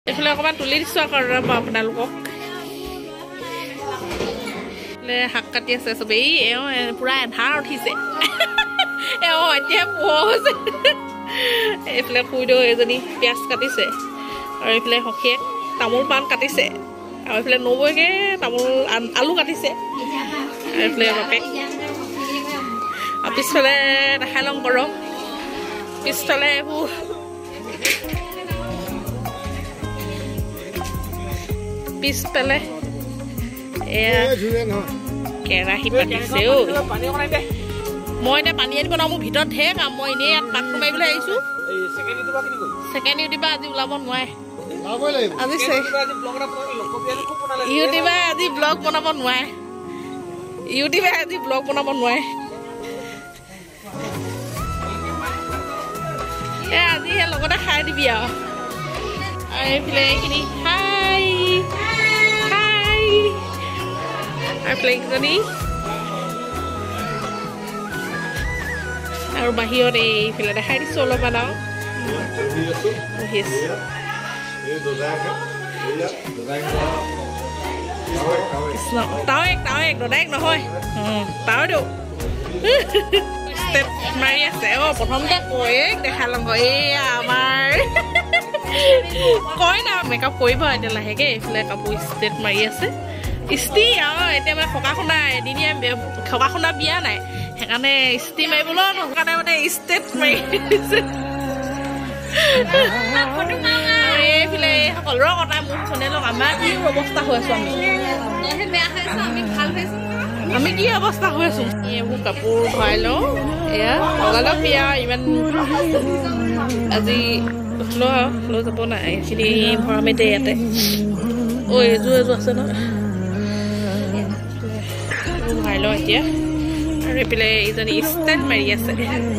এইফালে অকণমান তুলি দিছোঁ আকৌ ৰ'ব আপোনালোকক শাক কাটি আছে চবেই এওঁ পুৰা এন্ধাৰ উঠিছে এওঁ এতিয়া পোৱা হৈছে এইফালে খুৰীদেউ এজনী পিঁয়াজ কাটিছে আৰু এইফালে সখীয়ে তামোল পাণ কাটিছে আৰু এইফালে নবৌকে তামোল আলু কাটিছে আৰু এইফালে বাপেক আৰু পিছফালে দেখাই লওঁ গৰম পিছফালে এইবোৰ পিছফালে এয়া কেৰাহী পাতিছে মই এতিয়া পানী আনিব ন মোৰ ভিতৰত ঢেৰ কাম মই এনেই ইয়াত পাকটো মাৰিবলৈ আহিছোঁ ছেকেণ্ড ইউটিউবাৰ আজি ওলাব নোৱাৰে আজি ইউটিউবাৰ আজি ব্লগ বনাব নোৱাৰে ইউটিউবে আজি ব্লগ বনাব নোৱাৰে আজি লগতে খাই দিবি আৰু এইফালে এইখিনি হাই হাই আৰু প্লেগজনী আৰু বাহিৰত এইফালে দেখাই দিছোঁ অলপমান আৰু বহি আছোঁ তাৱেক দদায়েক নহয় তাৱেতো ষ্টেপ মাৰি আছে প্ৰথমতে কয়েক দেখা লওঁ এয়া আমাৰ কয় না মেকআপ কৰিব এতিয়া লাহেকৈ এইফালে কাপোৰ ষ্টেপ মাৰি আছে ইস্তি আৰু এতিয়া মানে থকা শুনা এদিনীয়া থকা শুনা বিয়া নাই সেইকাৰণে ইস্তি মাৰিবলৈ সেইকাৰণে মানে ষ্টেপ মাৰি এইফালে সকলোৰে কথা মোক শুনে লওক আমাৰ কি অৱস্থা হৈ আছো আমি কি অৱস্থা হৈ আছো এইবোৰ কাপোৰ ভৰাই লওঁ এয়া লগালগ বিয়া ইমান আজি লৈ যাব নাই এইখিনি ভৰামে দে ইয়াতে এযোৰ আছে নহয় ভৰাই লওঁ এতিয়া আৰু এইফালে ইজনী ষ্টেণ্ড মাৰি আছে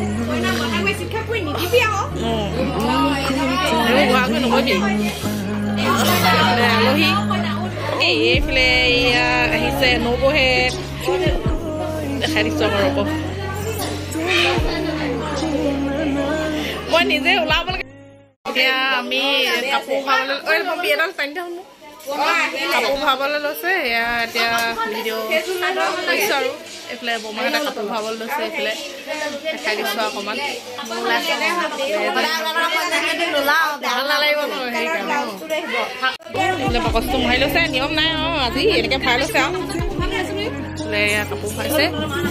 নকবি আলহী এইফালে এয়া আহিছে নবৌহে দেখাই দিছোঁ আমাৰ ৰ'ব মই নিজে ওলাব লাগে এতিয়া আমি কাপোৰ খাবলৈ এডাল টানি থাকোঁ কাপোৰ ভৰাবলৈ লৈছে এয়া এতিয়া ভিডিঅ' কৰিছোঁ আৰু এইফালে বৰমাহঁতে কাপোৰ ভৰাবলৈ লৈছে এইফালে দেখাই দিছোঁ অকণমান ভাল নালাগিব ন সেইকাৰণে বাকচটো ভৰাই লৈছে নিয়ম নাই আজি এনেকৈ ভৰাই লৈছে আৰু এয়া কাপোৰ ভৰাইছে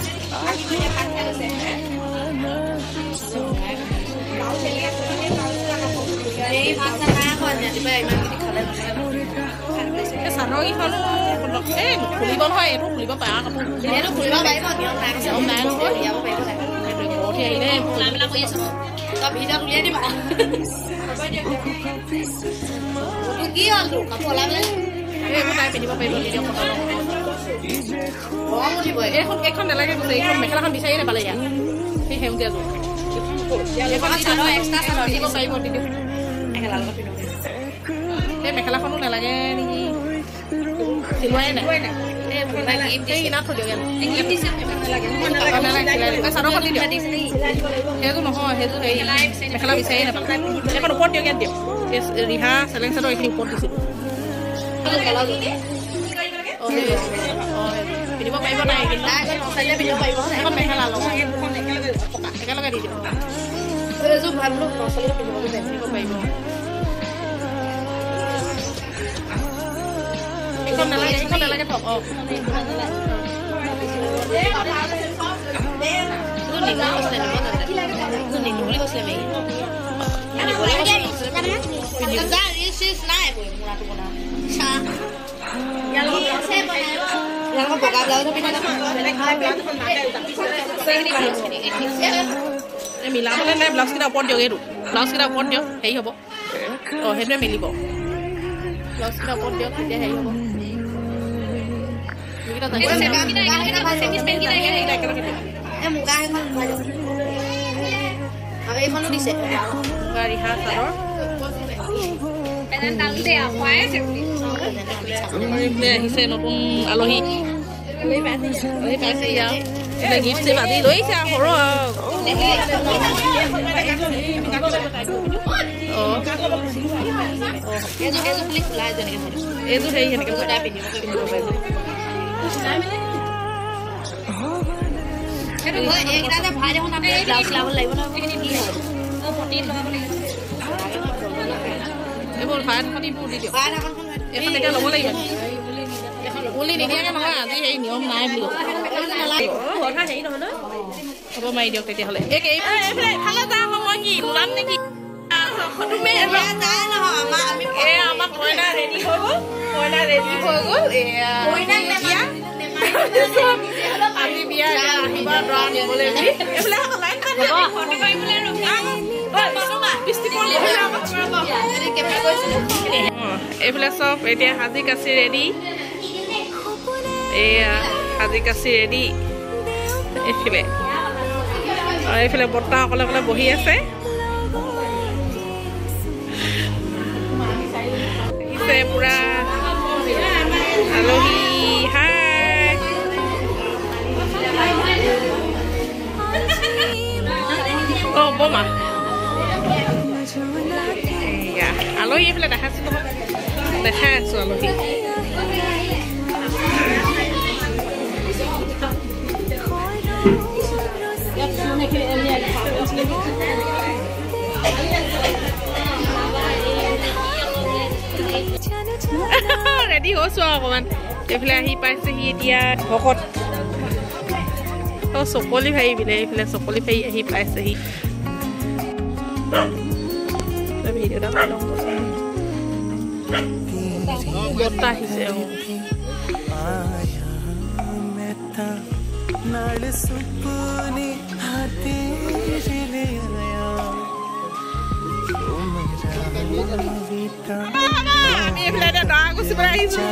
চাদৰকেইখনো খুলিব নহয় এইটো খুলিব পাৰা কাপোৰ আহিলে কি হ'ল কাপোৰ এইবোৰ তাই পিন্ধিব পাৰিব এইখন নালাগে কৈছে এইখন মেখেলাখন বিচাৰি নাপালে ইয়াত সেই সেউজীয়াযোৰ দিব পাৰিব এই মেখেলাখনো নালাগে নেকি চিলোৱাই নাই চাদৰখন দি দিয়ক সেইযোৰ নহয় সেইযোৰ হেৰি মেখেলা বিচাৰি নাপালে এখন ওপৰত দিয়ক ইয়াত দিয়ক ৰিহা চেলেং চাদৰ এইখিনি ওপৰত দিছিলোঁ পিন্ধিব পাৰিব নাই এখন মেখেলা লওঁ একেলগে দি দিয়ক এইযোৰ ভাল বোলো ল'ৰা ছোৱালীয়ে পিন্ধিব পাৰিব এইখন নালাগে থক মিলাবলৈ নাই ব্লাউজকেইটা ওপৰত দিয়ক এইটো ব্লাউজকেইটা ওপৰত দিয়ক হেৰি হ'ব সেইটোৱে মিলিব ব্লাউজকেইটা ওপৰত দিয়ক তেতিয়া হেৰি হ'ব এইখনো দিছে ৰিহা চাদৰ আহিছে নতুন আলহী পাইছে গিফ্ট চিফ্ট আদি লৈছে সৰু এইযোৰ হেৰি সেনেকৈ এইবোৰ ভাত পানীবোৰ দি দিয়ক এখন এতিয়া ল'ব লাগিব উলি নিদিয়াকৈ নহয় আজি সেই নিয়ম নাই বুলি হ'ব মাৰি দিয়ক তেতিয়াহ'লে এইফালে যাওঁ মই কি ওলাম নেকি আমাৰ কইনা ৰেডি হৈ গ'ল আমি বিয়া আহিবা দৰা নিবলৈ এইফালে চব এতিয়া সাজি কাচি ৰেডি এয়া সাজি কাচি ৰেডি এইফালে আৰু এইফালে বৰ্তা অকলে অকলে বহি আছে পুৰা আলহী হাই বমা এয়া আলহী এইফালে দেখাইছো নহয় দেখাই আছো আলহী ৰেডি হৈছো অকমান এইফালে আহি পাইছেহি এতিয়া ভকত চকলি ভাই বোলে এইফালে চকলি ভাই আহি পাইছেহি বৰ্তা আহিছে আমি এইফালে এতিয়া দৰা গুচি পেলাই আহিছো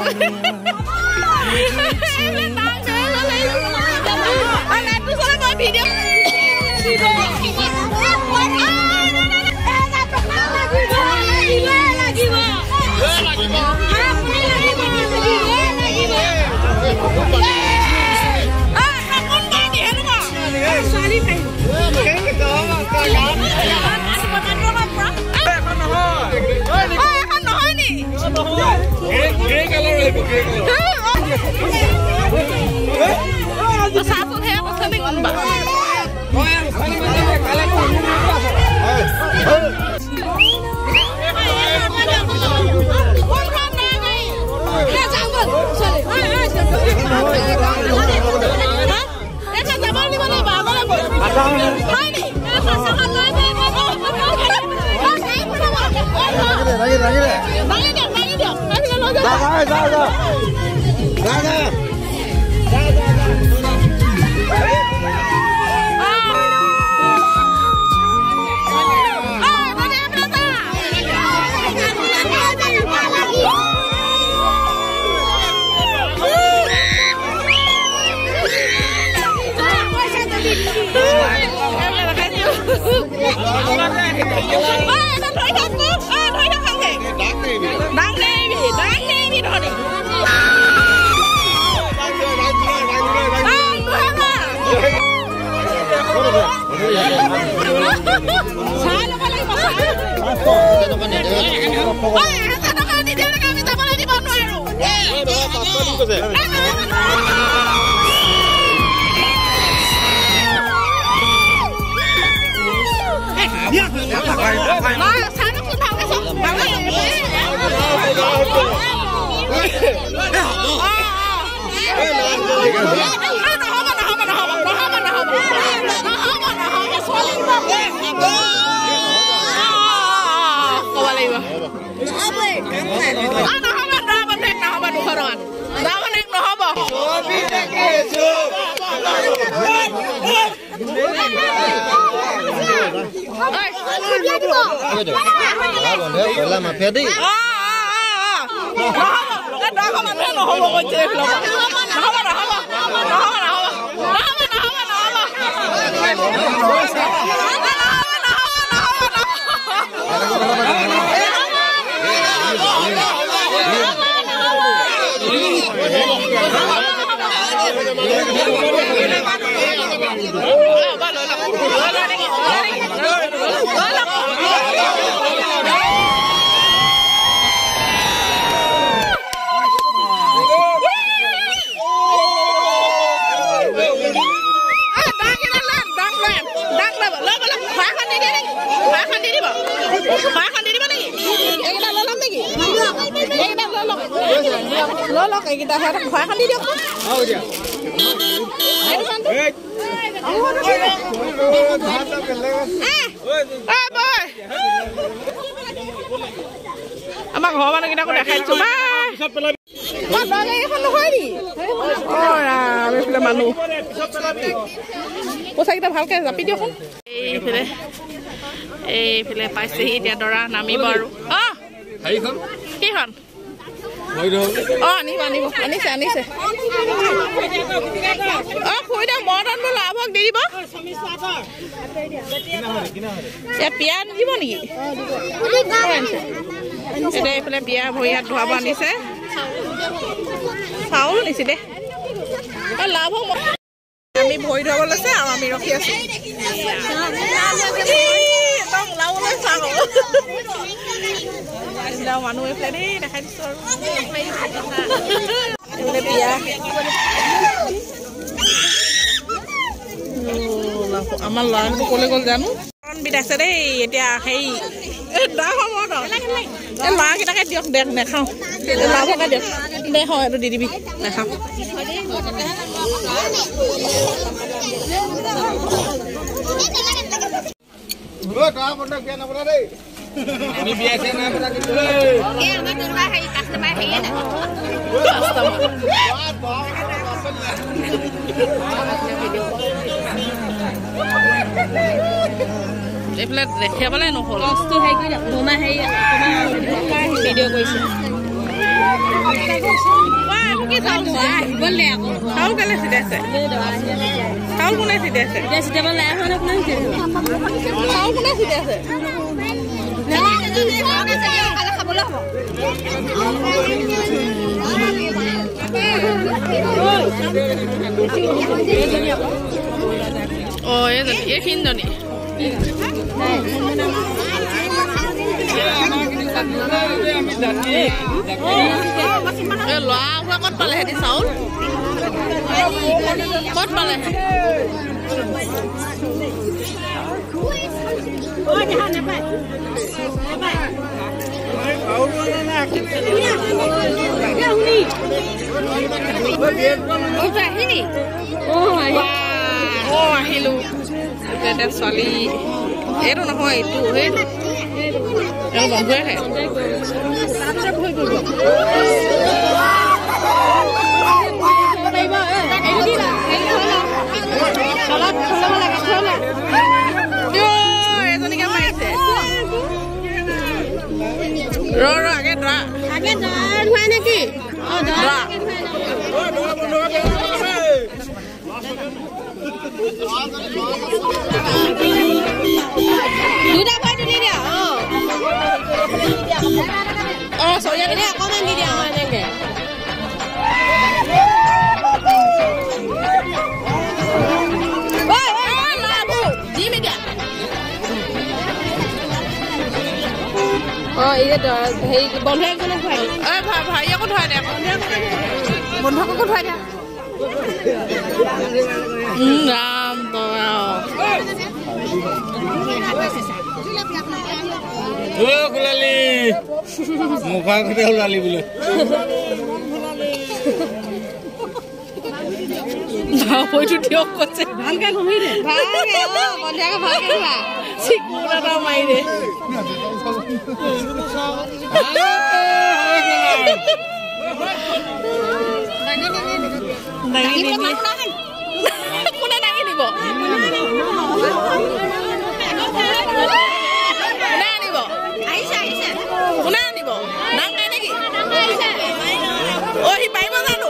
লওক এইকেইটা ভৰাই খান্দি দিয়ক আমাৰ ঘৰৰ মানুহকেইটাকো দেখাইছো মানুহ পইচাকেইটা ভালকে জাপি দিয়কচোন এইফালে পাইছেহি এতিয়া দৰা নামিব আৰু কিখন আনিব আনিছে খুৰি দিয়ক মৰ্টন বোলো লাভক দি দিব বিয়া নিদিব নেকি এতিয়া এইফালে বিয়া ভৰি হাত ধোৱাব আনিছে চাউল নিছি দে লাভ হ'ব আমি ভৰি ধুৱাব লৈছে আৰু আমি ৰখি আছো ওলাবলৈ চাওঁ মানুহ এইফালে দেই দেখাই দিছো আৰু বিয়া আমাৰ ল'ৰাটো ক'লে গ'ল জানো বিধাইছে দেই এতিয়া হেৰি ল'ৰাকেইটাকে দিয়ক দেখ নেখাওঁ লাভকে দিয়ক দে হয় এইটো দি দিবি নেখাওঁ আমি বিয়া আছে না পতা দিছো এ আমাৰ দৰবা হেই কাস্টমাৰ হেই না এইফালে দেখিবলৈ নহ'ল কষ্ট হেৰি কৰি মোমা হেৰি ভিডিঅ' কৰিছে চাউল কেলে চিধাইছে চাউল কোনে চিধাইছে চাউল কোনে চিধাইছে এইখিনিজনী ল'ৰা ক'ত পালে সিহঁতি চাউল ক'ত পালে আহিলো এতিয়া ছোৱালী এইটো নহয় এইটো সেইটো বন্ধুৱে খায় এজনীকে মাৰিছে আগে ধোৱা নেকি দুটা ভাই দি দিয়া চৰিয়া দিলে অকণমান দি দিয়া এনেকে বন্ধুকো ধুৱাই ভাইকো ধুৱাই দে বন্ধুকো ধুৱাই দে ৰাম ওলালি মুখা ঘতে ওলালি বোলে হয়তো দিয়ক কৈছে ভালকে ঘুমি দে ভালকে চিকুৰ এটা মাৰি দে কোনে দাঙি দিব কোনে আনিব দাং নাই নেকি সি পাৰিব জানো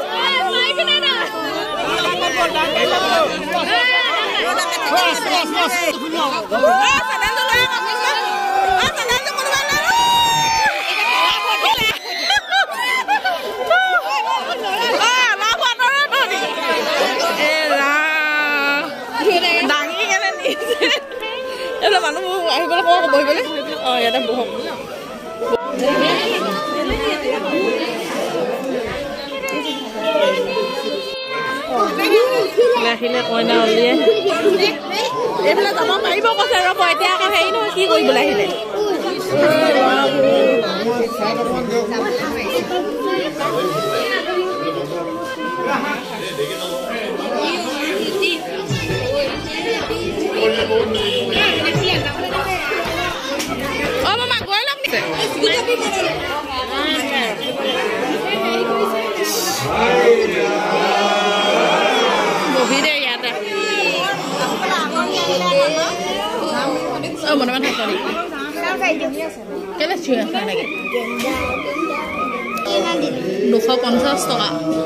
দাঙি কেনে নিছে এইবিলাক মানুহ আহিবলৈ কওঁ বহিবলৈ ইয়াতে বহক আহিলে কইনা উলিয়াই এইফালে যাব পাৰিব কৈছে ৰ'ব এতিয়া আকৌ হেৰি নহয় কি কৰিবলৈ আহিলে মামা গৈ লওক নিছে বহি দে ইয়াতে মনে মনে থাক নেকি কেলে চুই আছে এনেকে 250 টকা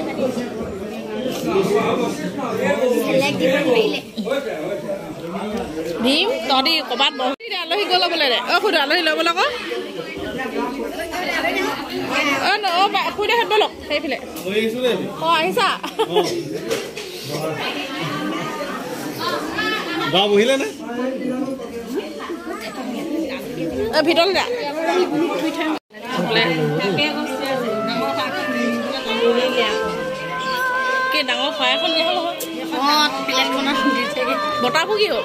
দিম তহঁতি ক'ৰবাত বহি দে আলহী গৈ ল'বলৈ দে খুদ আলহী ল'বলৈ আকৌ খুদে হেঁত ব'লক সেইফালে আহিছা বহিলে নে ভিতৰলৈ যা কি ডাঙৰ খোৱা এখন দিয়া হ'ল বতাহবোৰ কি হ'ল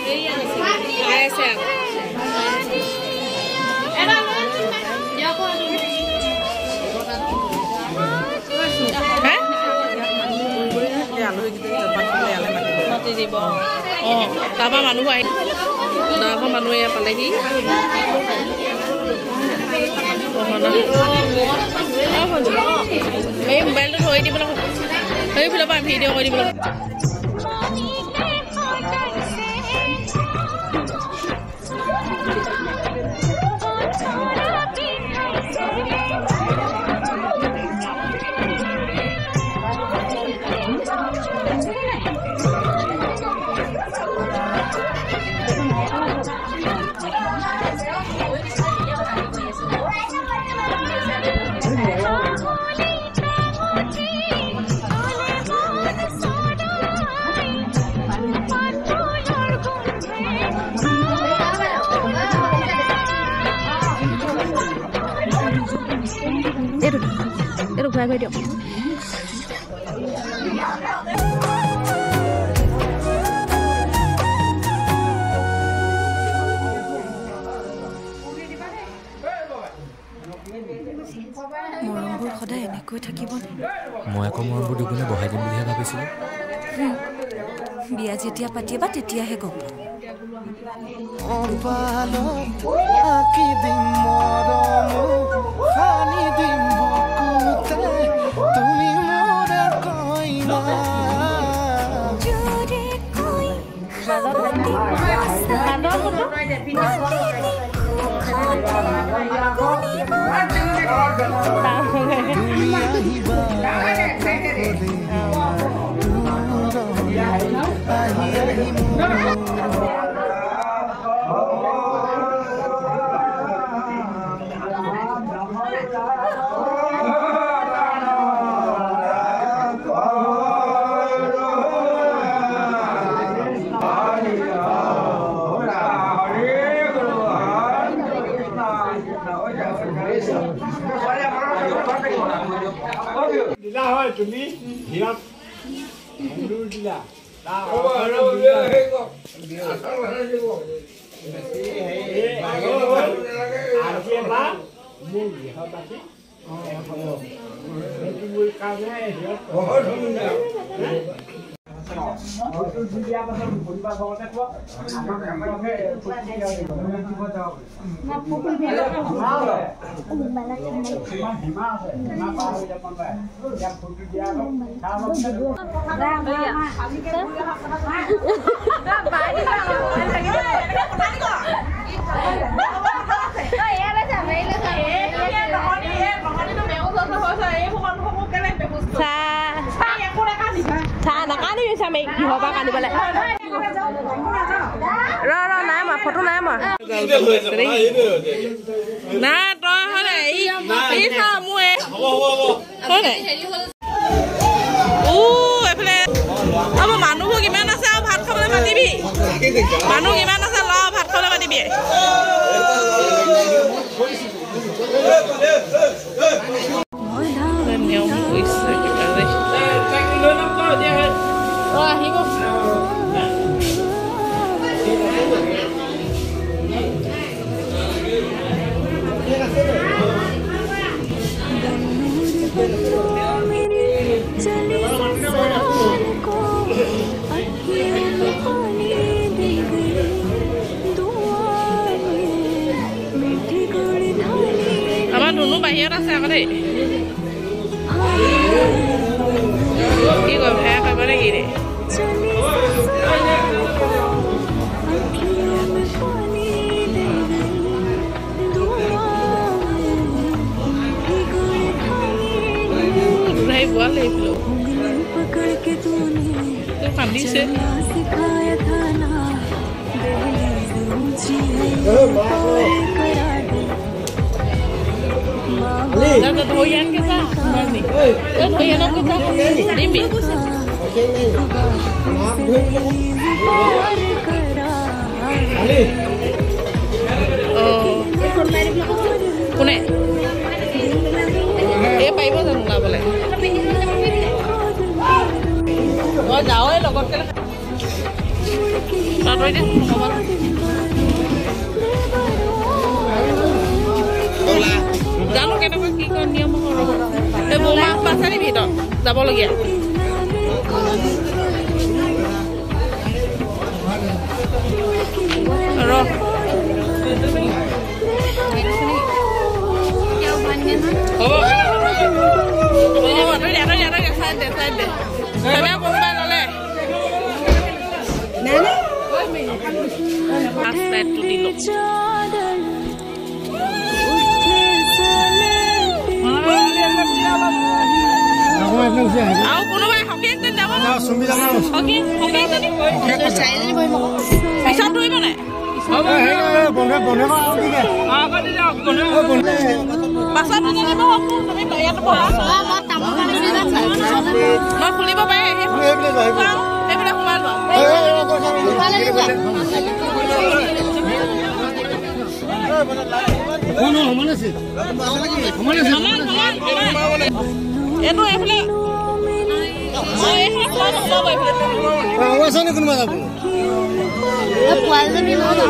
তাৰপৰা মানুহ আহি ডাঙৰ মানুহ এয়া পালেহি এই মোবাইলটো থৈ দিবলৈ সেইফালৰ পৰা ভিডিঅ' কৰি দিবলৈ Itu ঘূৰাই ঘূৰাই দিয়ক মৰমবোৰ সদায় এনেকৈ থাকিব মই আকৌ মৰমবোৰ দুগুণে বঢ়াই দিম বুলিহে ভাবিছিলোঁ বিয়া যেতিয়া পাতিবা তেতিয়াহে গম দিলা হয় তুমি হিয়াক মন্দুৰ দিলা ফটো নাই মই না তই হয় এই চা মোৰ এইফালে মানুহবোৰ কিমান আছে আৰু ভাত খাবলৈ মাতিবি মানুহ কিমান আছে ল ভাত খাবলৈ মাতিবি নিয়ম কৰিছে আহিব আমাৰ ধুনু বাহিৰত আছে আকৌ দেই কি কয় ভায়া খাব নেকি দে भाई बोल ले लो तो कांदी से Jangan doyan kita, mami. Doyan aku tak, Dimi. Oh, kune. Paibo jangan nggak boleh. Oh jauh ya lokot kan? Taruh ini nomor. Jangan kita pergi ke dia mau. Rumah pasar ini dong. Tak boleh ya. Roh. Oh. Ada santai. Tapi aku mau oleh. Nene. Aspek tu di lo. Aku kono bae hoki ten যাব না সুমি যাব hoki tadi saya ni boy mau bisa tu mana bone ke apa di jaw bone pasar tu ni mau aku tapi bayar tu mau tamu kan ni dah mau kuli ba bae he bila kumal ba kono mana sih itu efle Awasan itu mana bu? Puas ni mana?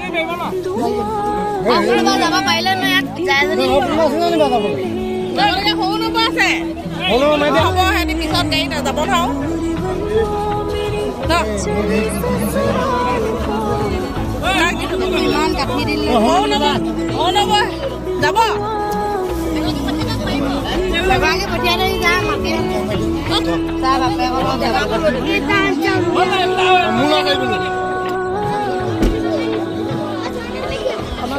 Aku lepas apa pailan ni? Jangan ni. Puas ni mana bu? Jangan ni hono pas eh. Hono mana? Hono hari pisau kain ada apa tahu? Tak. Lagi tu iman kaki di luar. Hono ba? Dabo. Lagi pergi ada yang makin. Salah pernah ada. Kita jauh. Mula kali ni. Amal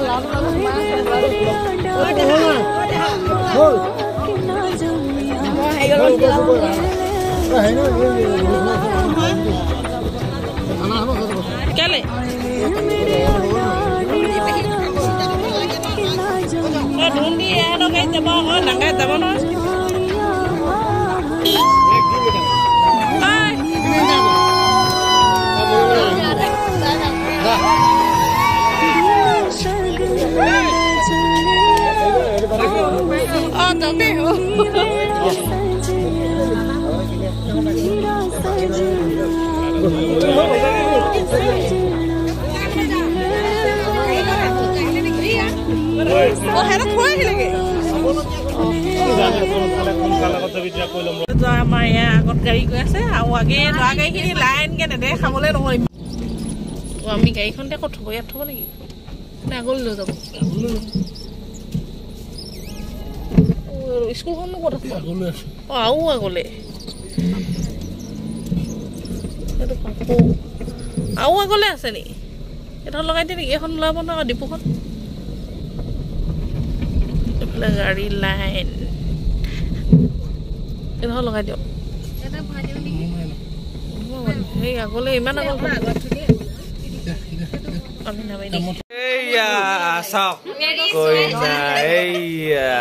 Oh, tapi oh, ada kue lagi. আমাৰ ইয়াৰ আগত গাড়ী গৈ আছে আৰু আগে গাড়ীখিনি লাইনকে নেদে খাবলৈ নহয় আমি গাড়ীখনতে ক'ত থ'ব ইয়াত থ'ব নেকি নে আগলৈ লৈ যাব স্কুলখনো ক'ত আছে আগলৈ আছে অঁ আৰু আগলৈ সেইটো আৰু আগলৈ আছে নি এটা লগাই দিয়ে নেকি এখন ওলাব নহয় ডিপুখন এইফালে গাড়ী লাইন এটা লগাই দিয়ক সেই আগলৈ ইমান আগত আমি নামাই দিম এইয়া চাওক কইনা এইয়া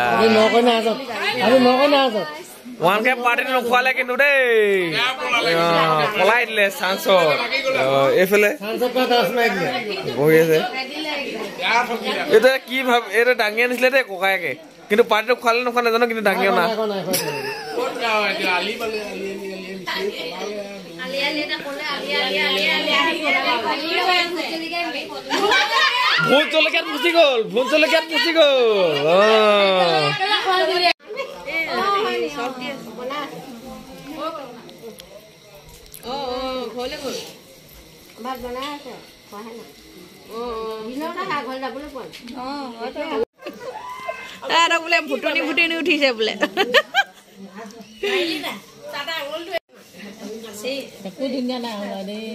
ওৱান কে পাৰ্টি নোখোৱালে কিন্তু দেই পলাই দিলে চান্সত এইফালে বহি আছে এইটো কি ভাব এইটো ডাঙিয়া নিছিলে দেই ককায়েকে কিন্তু পাৰ্টিটো খোৱালে নোখোৱা নাজানো কিন্তু ডাঙিয়া না ভোট জলকীয়াত পুচি গ'ল ঘৰলৈ গ'ল ভাত বনাই আছে খোৱাহে নাই দিনতে ঘৰ যাবলৈ পোৱা নাই বোলে ভুটনি উঠিছে বোলে একো ধুনীয়া নাই হ'লা দেই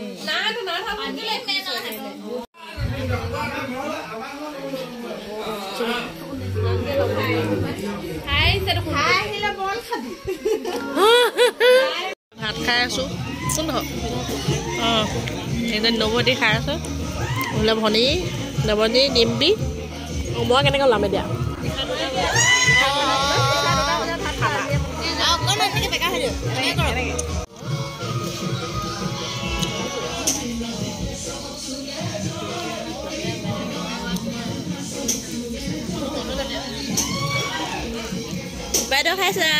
ভাত খাই আছো কোন এজন নৱতী খাই আছো বোলে ভনী নৱতী ডিম্পি মই কেনেকৈ ওলাম এতিয়া বাইদেউ খাইছা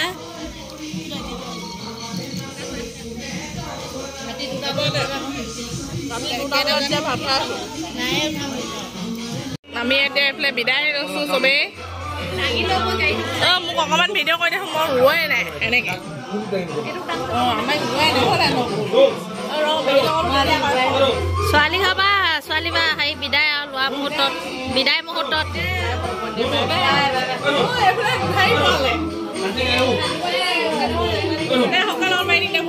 আমি এতিয়া এইফালে বিদায় লৈছো চবেই মোক অকণমান ভিডিঅ' কৰি দেখোন মই ৰোৱাই নাই এনেকে ছোৱালী হবা ছোৱালী বা হেৰি বিদায় আৰু লোৱা মুহূৰ্তত বিদায় মুহূৰ্তত সকলৰ মাৰি দিলে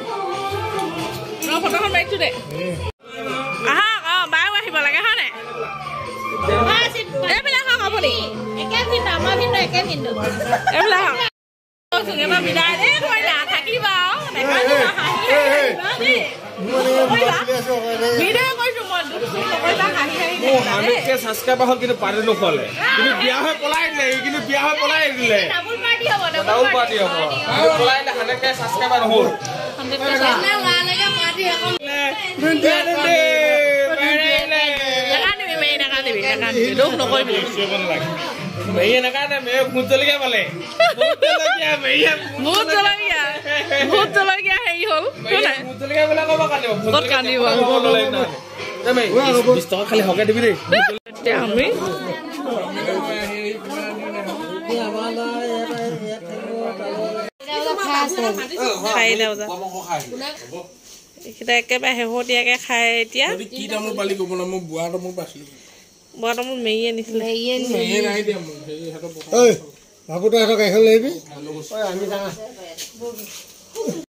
ফটোখন মাৰিছো দে আহক বায়ো আহিব লাগে হয় নাই এইবিলাক হওক আপুনি একে ভিন্ন আমাৰ ভিন্ন একে ভিন্ন এইবিলাক হওক বিদায় দেই কৰিলা থাকিবা ছাবস্ক্ৰাইবাৰ হ'ল কিন্তু পাৰ্টি নোখোৱালে কিন্তু বিয়া হৈ পলাই দিলে কিন্তু বিয়া হৈ পলাই দিলে ডাবল পাৰ্টি হ'ব পলাই দিলে 100K ছাবস্ক্ৰাইবাৰ নহ'ল ভোট জলকীয়া পালে ভোট জলকীয়া হেৰি হ'ল ভোট জলকীয়া বোলে ক'ব কান্দিব 20 টকা খালি হকে দিবি দেই আমি খাই লওঁ এইকেইটা একেবাৰে শেহতীয়াকৈ খাই এতিয়া বুঢ়া তামোল মেৰিয়ে আনিছিলে ভাবো তই সিহঁতক এখন লৈ আহিবি